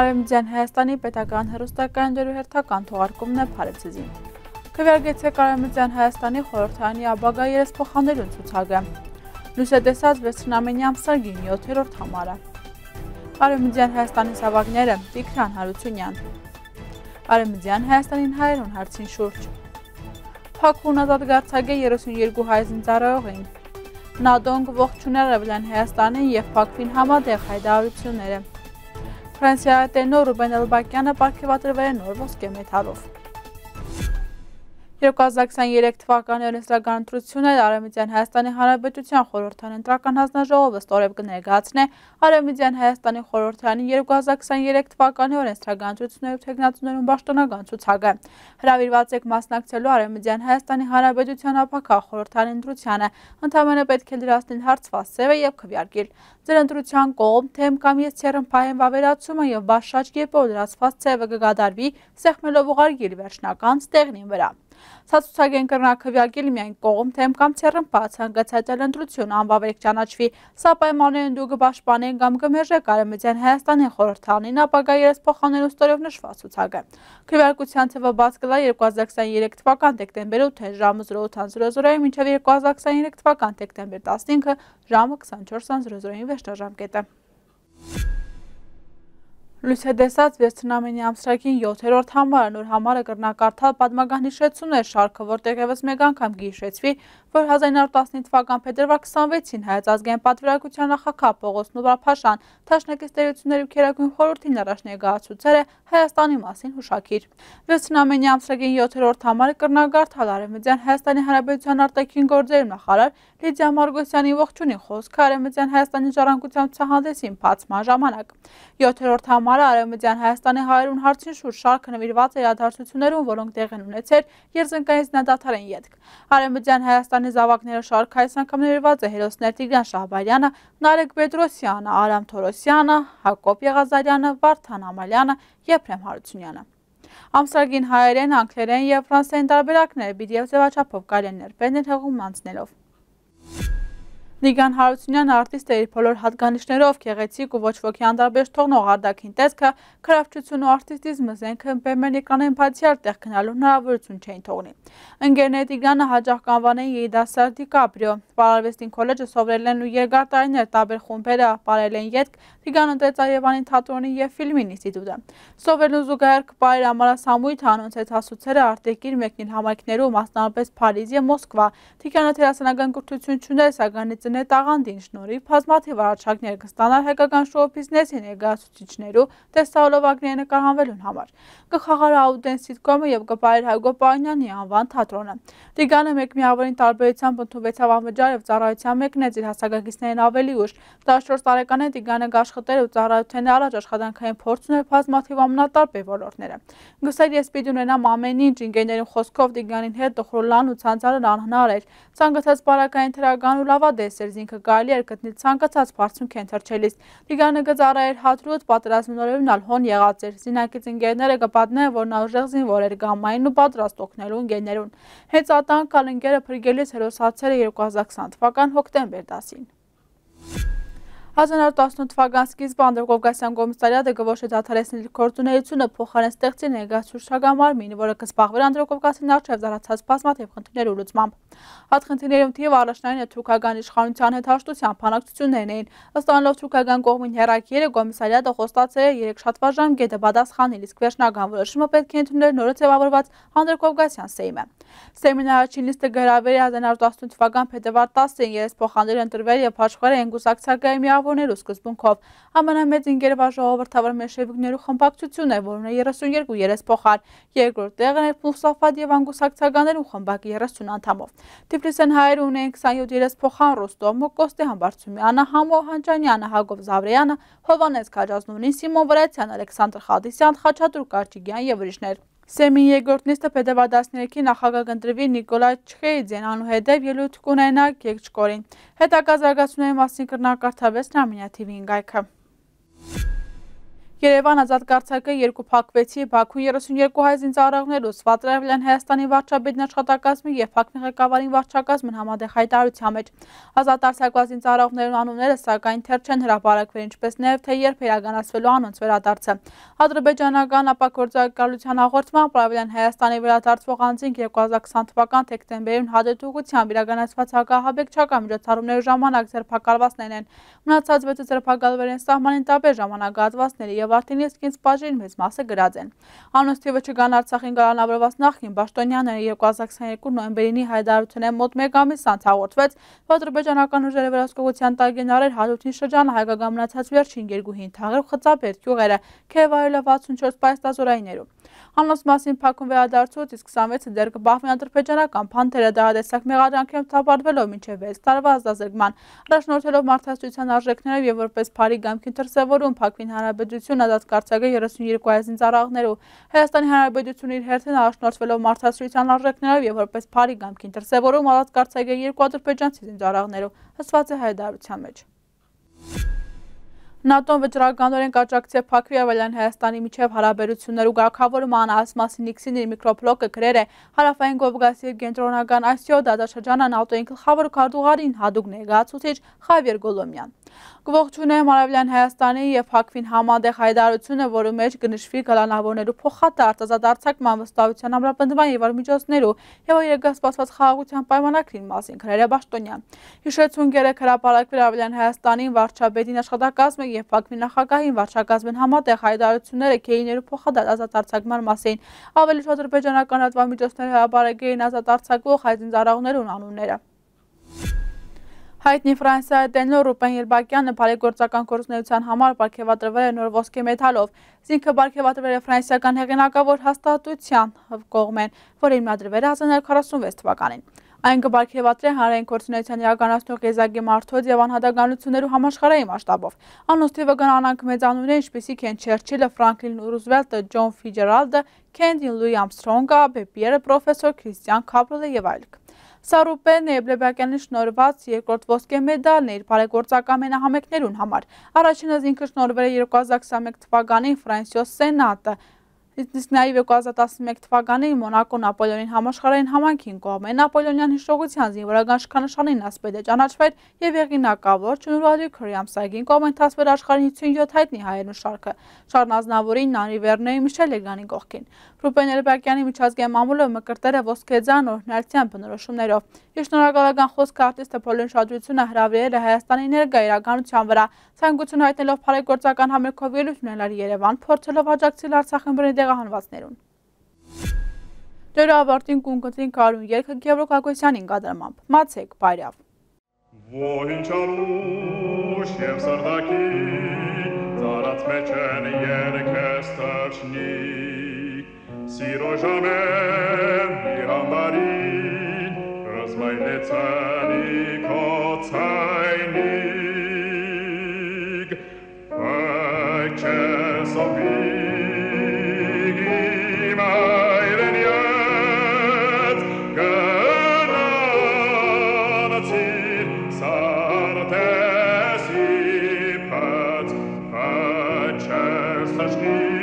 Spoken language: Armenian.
Արևմտյան Հայաստանի պետական հեռուստակայաններու հերթական թողարկումն է Փարեվցեզին։ Քվեարկեցեք Արևմտյան Հայաստանի խորհրդարանի ապագա երեսփոխանելուն ցուցակը։ Լույս է տեսած Վեցնամենի ամսագին 7-րդ համարը։ Արևմտյան Հայաստանի զավակները Տիգրան Հարությունյան։ Արևմտյան Հայաստանին հայերուն հարցին շուրջ։ Փակուն ազատ գարցագե 32 հայ զինծառայողին։ ՆԱՏՕ-ն կողջուներ Արևելյան Հայաստանին եւ փակվին համատեղ հայտարարությունները։ Ֆրանսիայի տենոր Ռուբեն Էլբակյանը պարգևատրվել է նոր ոսկե մեդալով։ 2023 թվականի օրենսդրական ընտրությունները Արևմտյան Հայաստանի Հանրապետության խորհրդարանի ընտրական հանձնաժողովը ստորև կներկայացնի Արևմտյան Հայաստանի խորհրդարանի 2023 թվականի օրենսդրական ընտրություններու թեկնածուներուն պաշտոնական ցուցակը։ Հրավիրված եք մասնակցելու Արևմտյան Հայաստանի Հանրապետության ապագա խորհրդարանի ընտրությանը, ընդամենը պետք է լրացնել հարցված սևը եւ քվեարկել։ Ձեր ընտրության կողմ թեմ կամ եսցերնփայեն վավերացումը եւ բաշաճ կերպով լրացված սևը կգադարվի սեղմելով ուղարկել վերջնական ստեղնին վրա։ Սա ցուցակ են կրնակվյակել միայն կողմ թեմ կամ ցերնփա ցանկացած ընտրություն անվավերք ճանաչվի։ Սա պայմաններն դու կպաշտպանեն կամ կմերժեք Արևմտյան Հայաստանի խորհրդարանին ապագա երեսփոխանելու ստորև նշված ցուցակը։ Քվեարկության թվը բաց կլա 2023 թվական դեկտեմբեր 8-ը ժամը 08:00-ին մինչև 2023 թվական դեկտեմբեր 15-ը ժամը 24:00-ին վերջնաժամկետը։ Լույս է տեսած Վեցնամենի ամսրակին 7-րդ համարը, նոր համարը կրնակարդալ պատմական հիշեցուն է շարքը, որտեղ ևս մեկ անգամ կհիշեցվի, որ 1915 թվական փետրվար 26-ին Հայոց ազգային պատվիրակության նախագահ Պողոս Նուրապաշան Դաշնակից տերությունների քերակույն խորհրդին առաջ ներկայացուցել է Հայաստանի մասին հուշագիր։ Վեցնամենի ամսրակին 7-րդ համարը կրնակարդալ Արևմտյան Հայաստանի Հանրապետության արտաքին գործերի նախարար Լիդիա Մարգոսյանի ողջունի խոսքը Արևմտյան Հայաստանի ժառանգության ցուցահանդեսին բացման ժամանակ։ 7-րդ համարը Արևմտյան Հայաստանի հայերուն հարցին շուրջ շարքը նվիրված է իրադարձություններուն, որոնք տեղ են ունեցել Երզնկային զինադատարային ետք։ Արևմտյան Հայաստանի զավակները շարքը այս անգամ նվիրված է հերոսներ Տիգրան Շահբարյանը, Նարեկ Պետրոսյանը, Արամ Թորոսյանը, Հակոբ Եղազարյանը, Վարդան Ամալյանը, Եփրեմ Հարությունյանը։ Ամսագին հայերեն, անգլերեն եւ ֆրանսերեն տարբերակները պիտի եւ ձևաչափով կարելի ներբերել հեղում անցնելով։ Տիգրան Հարությունյանը արտիստ է իր բոլոր հատկանիշներով, գեղեցիկ ու ոչ ոքի անտարբեր թողնող արտաքին տեսքը, քրավչություն ու արտիստիզմը զենքը բեմերն էկրանեն բացյալ տեղ գնալու հնարավորություն չէին թողնի։ Ընկերներ Տիգրանը հաճախ կանվանեն երիտասարդ Դիկապրիո։ Պարարվեստին քոլեջը սովորել են ու երկար տարիներ տարբեր խումբերը ապարել են ետք, Տիգրանը Տրեծարևանի թատրոնի եւ ֆիլմի ինստիտուտը։ Սովորելուն զուգահեռ կպարեր ամառասամույթը անոնց հետ հասուցել է արտերկիր մեկնին համայնքներու, մասնավորապես Փարիզ եւ Մոսկվա։ Տիգրանը դերասանական կրթություն չուներ, սակայն ծնե տաղանդին շնորհիվ բազմաթիվ առաջարկներ կստանար հայկական շոու բիզնեսի ներկայացուցիչներու տեսահոլովակների նկարահանվելուն համար։ Կխաղար Աուդեն սիթկոմը եւ կպարեր Հայգո Պարինյանի անվան թատրոնը։ Տիգրանը մեկ միավորին տարբերությամբ ընդունվեցավ անվճար եւ ծառայության մեկնեց իր հասակակիցներին ավելի ուշ։ 14 տարեկան է Տիգրանը աշխատել ու ծառայության առաջ աշխատանքային փորձ ուներ բազմաթիվ ամենատարբեր ոլորտները։ Գուցե ես պիտի ունենամ ամեն ինչ, ընկերներուն խոսքով Տիգրանին հետ տխրոլան ու ցանցարը անհնար էր։ Ցանկացած բարակային թրական ու լավադես էր, ինքը կարելի էր գտնել ցանկացած բարձունք ընթերչելիս։ Տիգրանը գծառայեր հատրուտ, պատերազմներուն ալհոն եղած էր։ Զինակից ընկերները կպատմեն, որ նա ուժեղ զինվոր էր գամային ու պատրաստ օգնելու ընկերներուն։ Հենց ատանկալ ընկերը փրկելիս հերոսացել է 2020 թվական հոկտեմբեր 10-ին։ 1918 թվական սկիզբը Անդրկովկասյան կոմիսարիատը գվոշեց դադարեցնել գործունեությունը փոխարեն ստեղծի ներկայացուցչական մարմին, որը կզբաղվեր Անդրկովկասին առջև զարգացած բազմաթիվ խնդիրների լուծմամբ։ Այդ խնդիրներում թիվ առաջնային թուրքական իշխանության հետ հաշտության բանակցություններն էին։ Ըստ անելով թուրքական կողմին հեռակիրը կոմիսարիատը խոստացել է 3 շաբաթաժամկետը պատասխանել, իսկ վերջնական որոշումը պետք է ընդունել նորը ձևավորված Անդրկովկասյան Սեյմը։ Սեյմին առաջին նիստը գրավել է 1918 թվական փետրվար 10-ին երեսփոխաններ ընտրվել եւ հաշվել են գուսակցական միավորներու սկզբունքով։ Ամենամեծ ընկերված ժողովրդավար մեշևիկներու խմբակցությունն է, որն է 32 երեսփոխար, երկրորդ տեղն է Մուսաֆատ եւ անգուսակցականներու խմբակի 30 անդամով։ Տիֆլիսեն հայերը ունեն 27 երեսփոխան Ռոստոմ, Կոստե Համբարձումյանը, Համո Հանջանյանը, Հակոբ Զավրյանը, Հովանես Քաջազնունին, Սիմոն Վրացյան, Ալեքսանդր Խադիսյան, Խաչատուր Կարճիգյան եւ ուրիշներ։ Սեմին երկրորդ նիստը փետրվար 13-ին նախագահ կընտրվի Նիկոլայ Չխեիձեն անուհետև ելույթ կունենա Գեգչկորին։ Հետագա զարգացումների մասին կրնակարդավեց Նամինյա TV-ին գայքը։ Երևան ազատ կարծակը երկու փակվեցի Բաքուն 32 հայ զինծառայողներով Սվատրավիլյան Հայաստանի վարչապետն աշխատակազմի եւ ՀԱԿ-ի ղեկավարին վարչակազմն համատեղ հայտարարության մեջ ազատ արձակված զինծառայողներուն անունները սակայն թեր չեն հրապարակվել, ինչպես նաեւ թե երբ իրականացվելու անոնց վերադարձը։ Ադրբեջանական ապագործակալության հաղորդմամբ Պարավիլյան Հայաստանի վերադարձվող անձինք 2020 թվական դեկտեմբերին հադետուղությամբ իրականացված հակահաբեկչական միջոցառումների ժամանակ ձերբակալվածներն են։ Մնացած 6 ձերբակալվել են սահմանին տաբեր ժամանակահատվածների եւ արդեն իսկ ինձ բաժին մեծ մասը գրած են։ Անոնց թիվը չկան Արցախին գալանավորված նախին պաշտոնյաները 2022 նոյեմբերին հայտարարությունն մոտ 1 ամիս անց հաղորդվեց, որ ադրբեջանական ուժերը վերահսկողության տակ են արել Հադրութի շրջանը հայկական մնացած վերջին երկուհին թաղեր խծաբերդ գյուղերը Քեվայելը 64 պայստազորայիներում։ Անոնց մասին փակում վերադարձուց իսկ 26-ը դեռ կբախվեն ադրբեջանական փանթերը դահադեսակ մեղադրանքներով թափառվելով մինչև 6 տարվա ազատազրկման, առաջնորդելով մարդասիրության արժեքներով եւ որպես բարի գամքին դրսեւորում փակվին հանրապետություն ազատ կարծակը 32 հայ զինծառայողներով Հայաստանի Հանրապետությունը իր հերթին առաջնորդվելով մարդասիրության արժեքներով եւ որպես բարի գամքին դրսեւորում ազատ կարծակը 2 ադրբեջանցի զինծառայողներով հսված է հայտարարության մեջ։ ՆԱՏՕ-ն վճռականորեն կաջակցի է փակվի Արևելյան Հայաստանի միջև հարաբերություններու գաղափարման ասմասի Նիքսին իր միկրոբլոգը գրել է Հարավային Կովկասի եւ Կենտրոնական Ասիա դաշնաշրջանը ՆԱՏՕ-ի գլխավոր քարտուղարին հadoop ներկայացուցիչ Խավիեր Գոլոմյան։ Գողջունեմ Արևելյան Հայաստանի եւ Փակվին համատեղ հայտարարությունը, որի մեջ կնշվի գալանավորներու փոխադարձ ազատ արձակման վստահության ամրապնդման եւ այլ միջոցներու եւ երգասպասված խաղաղության պայմանագրին մասին գրել է Պաշտոնյան։ Հիշեցուն գերեք հրապարակվել Արևելյան Հայաստանին վարչապետին աշխատակազմը եւ Փակվի նախագահին վարչակազմին համատեղ հայտարարությունները քեյներու փոխադարձ ազատ արձակման մասին, ավելի շուտ ադրբեջանական լրատվամիջոցները հրապարակեին ազատ արձակվող հայ զինծառայողներուն անունները։ Հայտնի Ֆրանսիայի տենոր Ռուբեն Ելբակյանը բարեգործական գործունեության համար պարգևատրվել է նոր ոսկե մեդալով։ Զինքը պարգևատրվել է ֆրանսիական հեղինակավոր հաստատության կողմեն, որը հիմնադրվել է 1946 թվականին։ Այն կպարգևատրի հանրային գործունեության իրականացնող եզակի մարդոց եւ անհատականություններու համաշխարհային մասշտաբով։ Անոնց թիվը կնանանք մեծանուններ, ինչպիսիք են Չերչիլը, Ֆրանկլին Ռուզվելտը, Ջոն Ֆիջերալդը, Քենդին Լուի Ամսթրոնգը, Բեպիերը, պրոֆեսոր Քրիստիան Քապրելը եւ այլք։ Սա Ռուբեն Ելբակյանի շնորհված երկրորդ ոսկե մեդալն է իր բարեգործական մենահամերգներուն համար։ Առաջինը զինքը շնորհվել է 2021 թվականին Ֆրանսիոս Սենատը, իսկ նաև 2011 թվականին Մոնակո Նապոլեոնին համաշխարհային համայնքին կողմեն Նապոլեոնյան հիշողության զինվորական շքանշանին ասպետ է ճանաչվել եւ եղինակավոր Ջունուրալի Քրիամսագին կողմեն թասվել աշխարհի 57 հայտնի հայերուն շարքը Շարլ Ազնավուրին, Նանի Վերնեի, Միշել Լեգանի կողքին։ Ռուբեն Ելբակյանի միջազգային մամուլը մկրտել է ոսկեձան օրհնյալության բնորոշումներով։ Իր շնորհակալական խոսքը արտիստը բոլոր ուշադրությունը հրավիրել է Հայաստանի ներկա իրականության վրա, ցանկություն հայտնելով բարեգործական համերգով ելույթ ունենալ Երևան, փորձելով աջակցել Արցախին բռնի տեղահանվածներուն։ Դրա ավարտին կունկնդրին կարուն երգը Գևորգ Ագոսյանին կատարմամբ։ Մացեք Բայրավ։ Ոհին չանուշ եւ սարդակի ծառած մեջ են երգես թրջնի սիրո ժամեն մի համարին ռազմայնեցանի կոցայնիկ այչես ովիգ իմ այրեն յաց գնանացիր սարտեսի պած այչես թրջնիկ